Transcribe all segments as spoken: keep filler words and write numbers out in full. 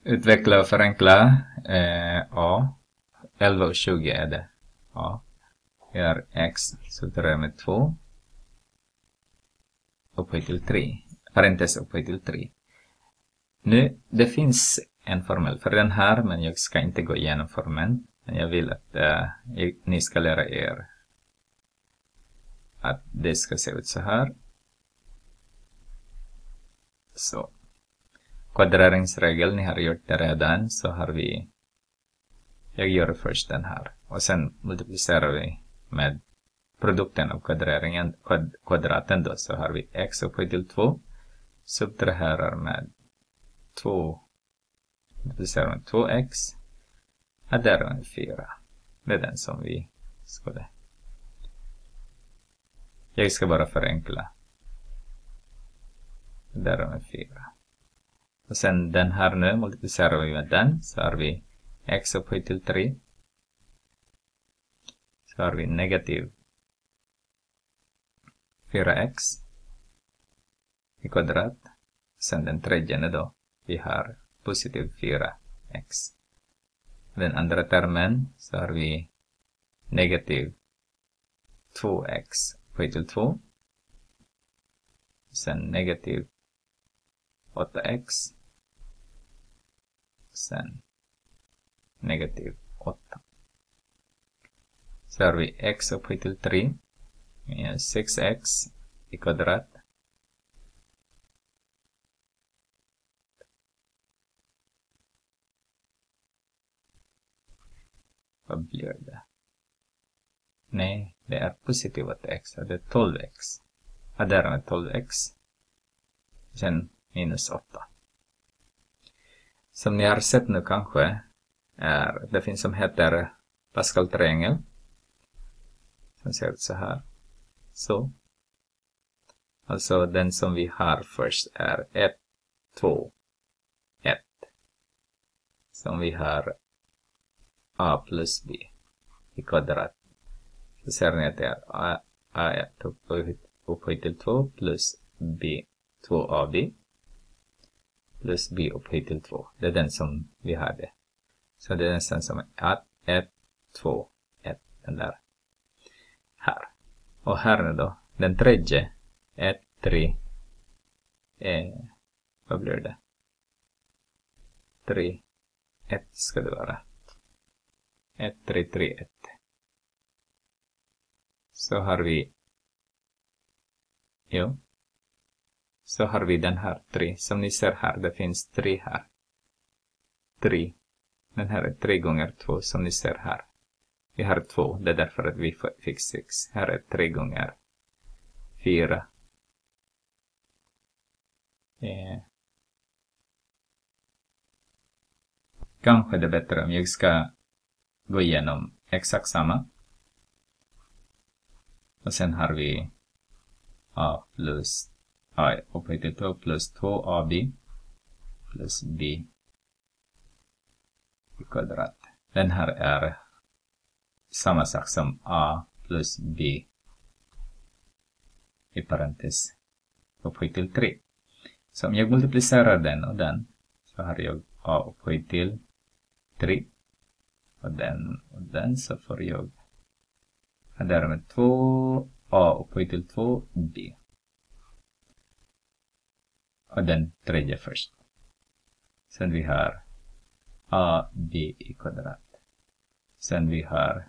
Utveckla och förenkla. Eh, A. elva och tjugo är det. A. Är X. Så tar jag med två. Upphöjt till tre. Parentes upphöjt till tre. Nu, det finns en formel för den här, men jag ska inte gå igenom formeln. Men jag vill att äh, ni ska lära er att det ska se ut så här. Så. Kvadreringsregel, ni har gjort det redan, så har vi, jag gör först den här. Och sen multiplicerar vi med produkten av kvadreringen, kvad, kvadraten då, så har vi x upphöjt till två. Subtraherar med två, multiplicerar med två x. Adderar med fyra. Det är den som vi skulle. Jag ska bara förenkla. Adderar med fyra. Och sen den här nu multiplicerar vi med den. Så har vi x upphöjt till tre. Så har vi negativ fyra x i kvadrat. Sen den tredje då. Vi har positiv fyra x. Den andra termen så har vi negativ två x upphöjt till två. Sen negativ åtta x. Sen negativ åtta. Så har vi x upphöjt till tre. Med sex x i kvadrat. Vad blir det? Nej, det är positiv åtta x. Det är tolv x. Addera med tolv x. Sen minus åtta. Som ni har sett nu kanske är det finns som heter Pascal-triangel. Som ser ut så här. Så. Alltså den som vi har först är ett, två, ett. Som vi har a plus b i kvadrat. Så ser ni att det är a, a1 upphöjt till två plus b två a b plus b upphöjt till två. Det är den som vi hade. Så det är nästan som att ett, två, ett. Den där. Här. Och här nu då. Den tredje. ett, tre. Eh, vad blir det? tre, ett ska det vara. ett, tre, tre, ett. Så har vi. Jo. Så har vi den här tre. Som ni ser här. Det finns tre här. tre. Den här är tre gånger två som ni ser här. Vi har två. Det är därför att vi fick sex. Här är tre gånger fyra. Eh. Kanske det är bättre om jag ska gå igenom exakt samma. Och sen har vi a plus a upphöjt till två plus två a b plus b i kvadrat. Den här är samma sak som a plus b i parentes upphöjt till tre. Så om jag multiplicerar den och den så har jag a upphöjt till tre. Och den och den så får jag addera med två a upphöjt till två b. Och den tredje först. Sen vi har a b i kvadrat. Sen vi har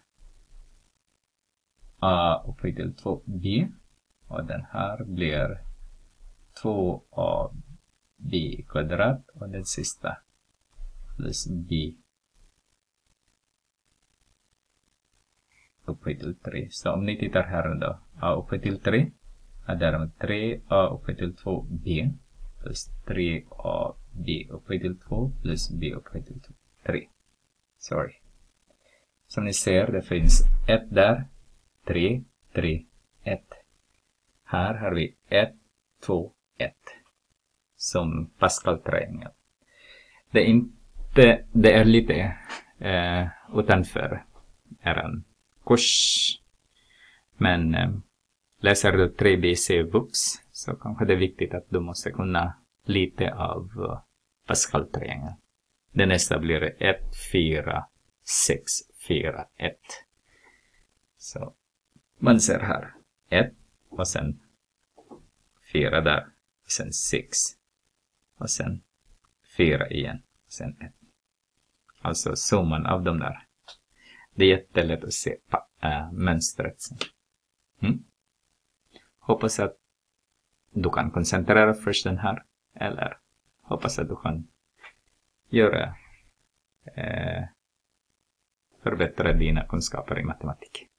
a upphöjt till två b. Och den här blir två a b i kvadrat. Och den sista plus b upphöjt till tre. Så om ni tittar här då. A upphöjt till tre. Addera med tre a upphöjt till två b. Plus tre a b upphöjt till två plus b upphöjt till tre. Sorry. Som ni ser, det finns ett där. tre, tre, ett. Här har vi ett, två, ett. Som Pascal-triangel. Det är inte, det är lite eh, utanför er kurs. Men eh, läser du tre B C Vux så kanske det är viktigt att du måste kunna lite av uh, Pascal-triangel. Det nästa blir ett, fyra, sex, fyra, ett. Så man ser här ett och sen fyra där. Och sen sex. Och sen fyra igen. Och sen ett. Alltså summan av de där. Det är jättelätt att se äh, mönstret sen. Mm? Hoppas att du kan koncentrera först den här. Eller hoppas att du kan göra eh, förbättra dina kunskaper i matematik.